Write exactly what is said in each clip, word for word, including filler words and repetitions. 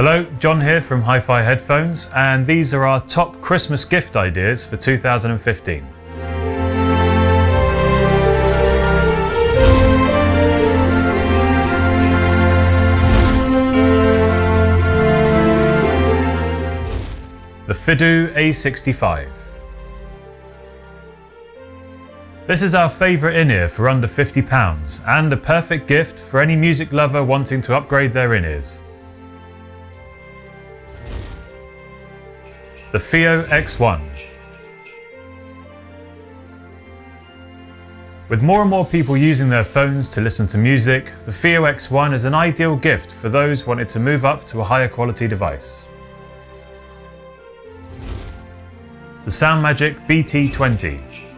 Hello, John here from Hi-Fi Headphones, and these are our top Christmas gift ideas for two thousand fifteen. The Fidu A sixty-five. This is our favourite in-ear for under fifty pounds and a perfect gift for any music lover wanting to upgrade their in-ears. The FiiO X one. With more and more people using their phones to listen to music, the FiiO X one is an ideal gift for those wanting to move up to a higher quality device. The SoundMagic B T twenty.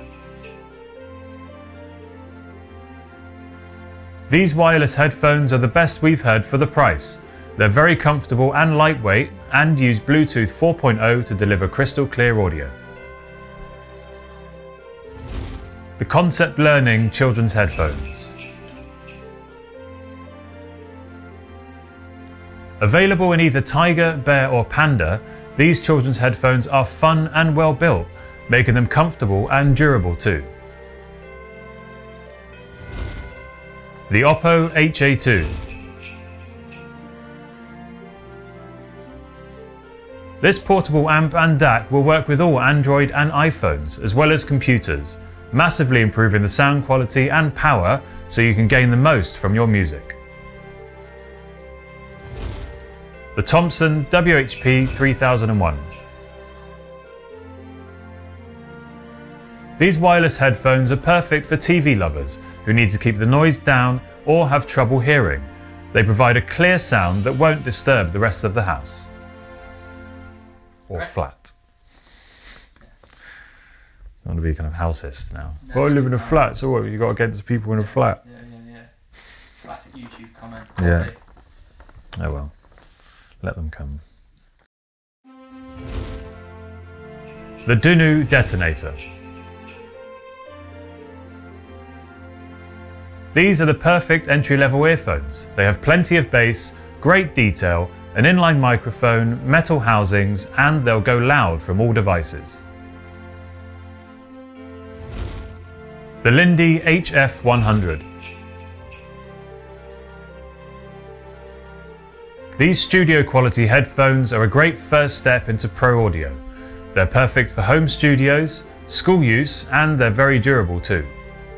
These wireless headphones are the best we've heard for the price. They're very comfortable and lightweight and use Bluetooth four point oh to deliver crystal clear audio. The Concept Learning Children's Headphones. Available in either Tiger, Bear or Panda, these children's headphones are fun and well built, making them comfortable and durable too. The Oppo H A two. This portable amp and D A C will work with all Android and iPhones, as well as computers, massively improving the sound quality and power so you can gain the most from your music. The Thomson W H P three thousand one. These wireless headphones are perfect for T V lovers who need to keep the noise down or have trouble hearing. They provide a clear sound that won't disturb the rest of the house. Or right. Flat. I want to be kind of houseist now. No, well, I live in a flat, so what have you got against people in a flat? Yeah, yeah, yeah. Classic YouTube comment. Yeah. Oh well. Let them come. The Dunu Detonator. These are the perfect entry-level earphones. They have plenty of bass, great detail, an inline microphone, metal housings, and they'll go loud from all devices. The Lindy H F one hundred. These studio quality headphones are a great first step into pro audio. They're perfect for home studios, school use, and they're very durable too.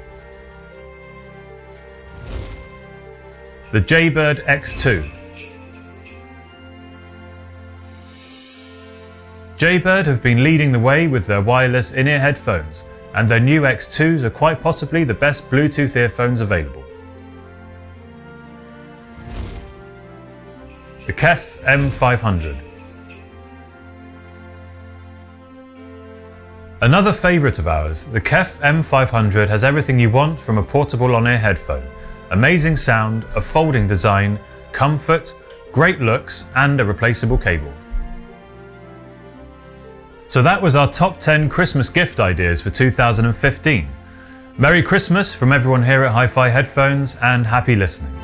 The Jaybird X two. Jaybird have been leading the way with their wireless in-ear headphones, and their new X twos are quite possibly the best Bluetooth earphones available. The Kef M five hundred. Another favourite of ours, the Kef M five hundred has everything you want from a portable on-ear headphone. Amazing sound, a folding design, comfort, great looks, and a replaceable cable. So that was our top ten Christmas gift ideas for two thousand fifteen. Merry Christmas from everyone here at Hi-Fi Headphones and happy listening.